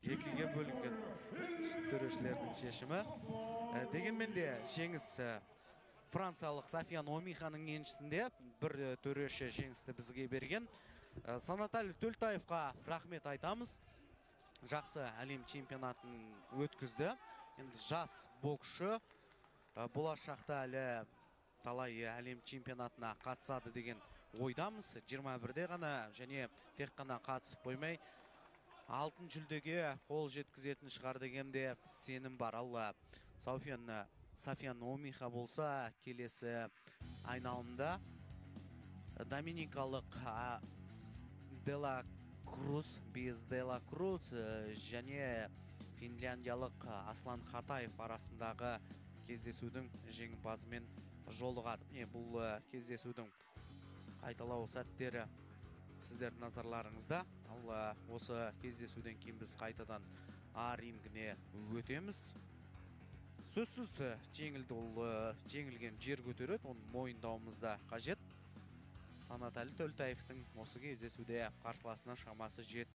екіге бөлінген төрешілердің шешімі. Дегенмен де жеңіс франциялық Софиян Омиханың еншісінде. Бір төреші жеңісті бізге берген. Санатәлі Төлтаевқа рахмет айтамыз. Жақсы әлем чемпионатын өткізді. Енді жас боксшы болашақта әлі талай әлем чемпионатына қатысады деген ойдамыз. 21-де ғана және тек қана қатысып қоймай алтын жүлдеге қол жеткізетін шығар дегенде сенім бар. Алла Софиян Омиха болса келесі айналымда доминикалық Дела Круз және финляндиялық Аслан Хатаев арасындағы кездесудің жеңімпазымен жолығады. Бұл кездесудің қайталау сәттері сіздердің назарларыңызда. Ал осы кездесуден кейін біз қайтадан рингіне өтеміз. Сөзсіз жеңілген жер көтереді, оны мойындауымызда қажет. Санатәлі Төлтаевтың осы кездесуде қарсыласына шамасы